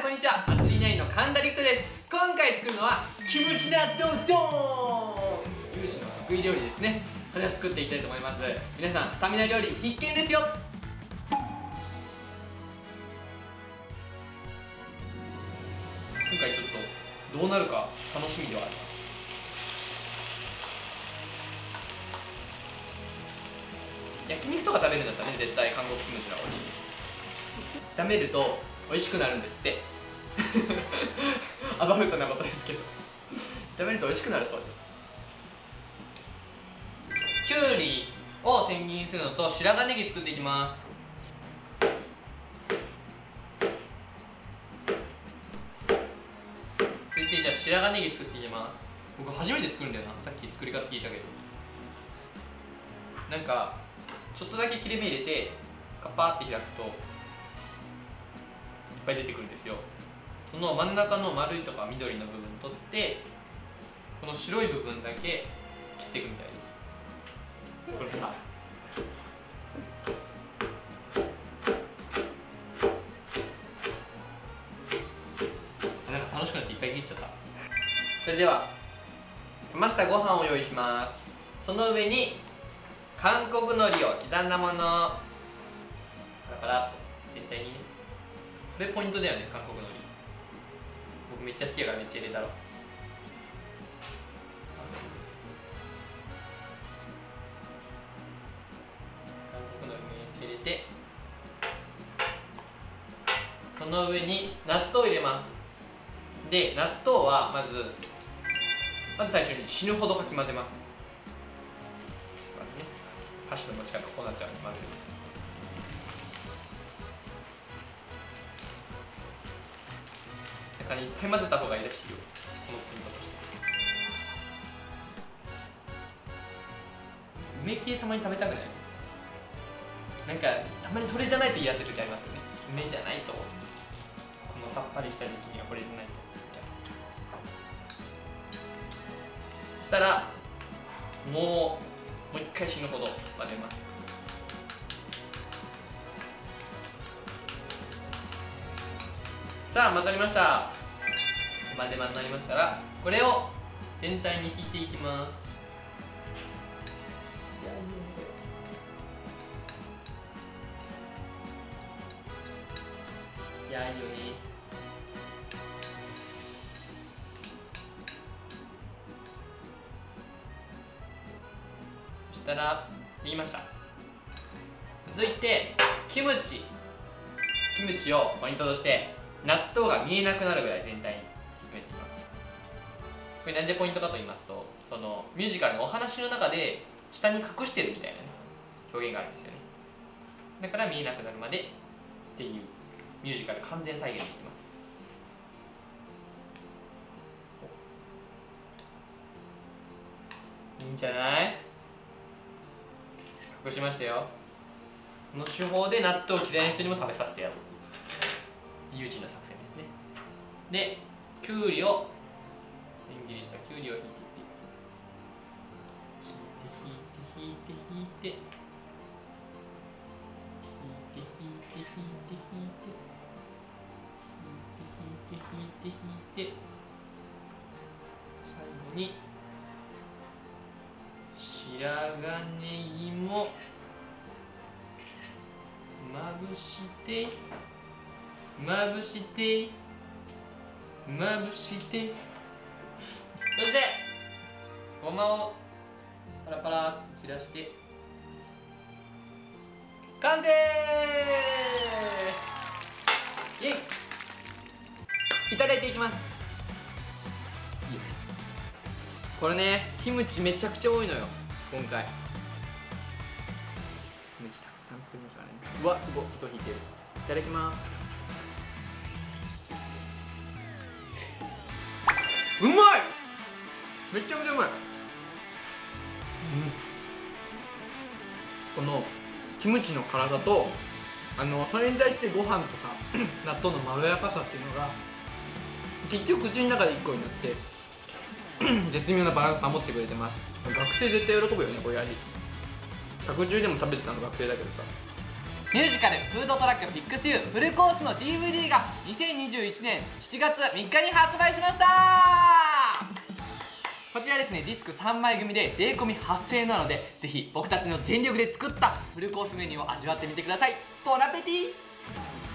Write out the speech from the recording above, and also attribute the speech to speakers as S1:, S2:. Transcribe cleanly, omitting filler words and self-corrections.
S1: こんにちは。祭り9の神田陸斗です。今回作るのはキムチ納豆ドーン。キムチの得意料理ですね。これを作っていきたいと思います。皆さんスタミナ料理必見ですよ。今回ちょっとどうなるか楽しみではあります。焼肉とか食べるんだったらね、絶対韓国キムチの方が美味しいです。炒めると美味しくなるんですってアバウトなことですけど炒めると美味しくなるそうです。きゅうりを千切りにするのと白髪ネギ作っていきます。続いてじゃあ白髪ネギ作っていきます。僕初めて作るんだよな。さっき作り方聞いたけど、なんかちょっとだけ切れ目入れてカパーって開くといっぱい出てくるんですよ。その真ん中の丸いとか緑の部分取って、この白い部分だけ切っていくみたいです。これさ、なんか楽しくなっていっぱい切っちゃった。それでは冷ましたご飯を用意します。その上に韓国海苔を刻んだもの、パラパラっと全体にね。これポイントだよね、韓国海苔。僕めっちゃ好きだからめっちゃ入れたろ。韓国海苔めっちゃ入れて、その上に納豆を入れます。で、納豆はまず最初に死ぬほどかき混ぜます。箸の持ち方こうなっちゃうんで、混ぜる。だからいっぱい混ぜた方がいいらしいよ、このポイントとして。梅系たまに食べたくない？なんかたまにそれじゃないと嫌って時ありますよね。梅じゃないと、このさっぱりした時期にはこれじゃないと。そしたらもう一回死ぬほど混ぜます。さあ混ざりました。混ぜになりましたら、これを全体に引いていきます。いやいいよね。そしたらできました。続いてキムチをポイントとして納豆が見えなくなるぐらい全体に進めていきます。これなんでポイントかと言いますと、そのミュージカルのお話の中で下に隠してるみたいなね、表現があるんですよね。だから見えなくなるまでっていうミュージカル完全再現できます。いいんじゃない？隠しましたよ。この手法で納豆を嫌いな人にも食べさせてやろうっていう友人の作戦ですね。で、きゅうりを千切りしたきゅうりを引いていって引いて引いて引いて引いて引いて引いて引いて引いて引いて引いて引いて、最後に白髪ネギもまぶしてまぶしてまぶして、そしてごまをパラパラっと散らして完成。イエイ。いただいていきます。これね、キムチめちゃくちゃ多いのよ今回。キムチたくさん作りましたね。うわ、すごい糸引いてる。いただきます。うまい。めちゃくちゃうまい。このキムチの辛さとそれに対してご飯とか納豆のまろやかさっていうのが結局口の中で一個になって絶妙なバランス保ってくれてます。学生絶対喜ぶよね、こういう味。110でも食べてたの学生だけどさ。 ミュージカル「フードトラック FixYou」フルコースの DVD が2021年7月3日に発売しました。こちらですね、ディスク3枚組で税込み8000円なので、ぜひ僕たちの全力で作ったフルコースメニューを味わってみてください。ボナペティ。